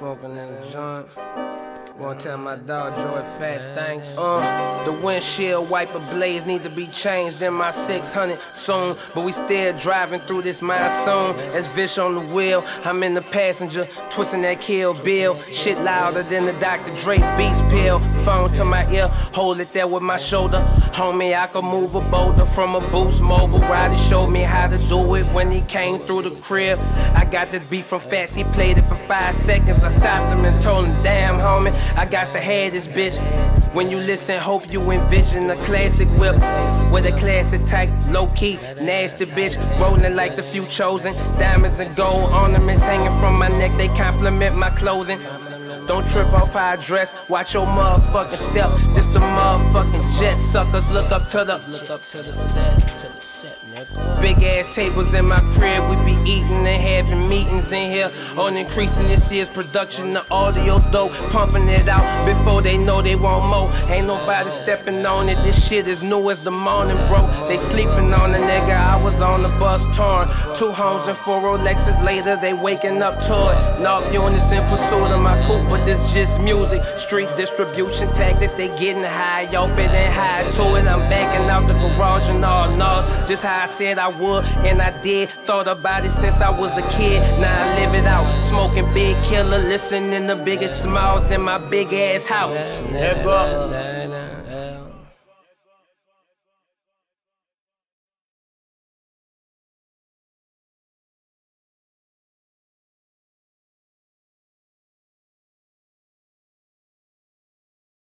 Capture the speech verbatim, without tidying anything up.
smoking in the joint. Gonna tell my dog Joy Fast thanks. Uh, the windshield wiper blades need to be changed in my six hundred soon, but we still driving through this monsoon. As Vish on the wheel, I'm in the passenger, twisting that Kill Bill. Shit louder than the Doctor Dre Beats pill. Phone to my ear, hold it there with my shoulder. Homie, I could move a boulder from a Boost Mobile. Roddy showed me how to do it when he came through the crib. I got this beat from Fast, he played it for five seconds. I stopped him and told him, damn homie, I got to have this bitch. When you listen, hope you envision a classic whip with a classic type, low-key, nasty bitch, rolling like the few chosen. Diamonds and gold ornaments hanging from my neck, they compliment my clothing. Don't trip off how I dress, watch your motherfucking step. This the motherfucking jet, suckers. Look up to the look up to the set, to the set, nigga. Big ass tables in my crib, we be eating and having meetings in here on increasing this year's production. The audio's dope, pumping it out before they know they want more. Ain't nobody stepping on it. This shit is new as the morning, bro. They sleeping on the nigga. I was on the bus torn. Two homes and four Rolexes later, they waking up to it. Knock units in pursuit of my coupe, but this just music. Street distribution tactics, they getting high off it and high to it. I'm backing out the garage and all knows just how I said I would, and I did. Thought about it since I was a kid. Now I live it out, smoking big killer, listening to biggest smiles in my big ass house. Nigga.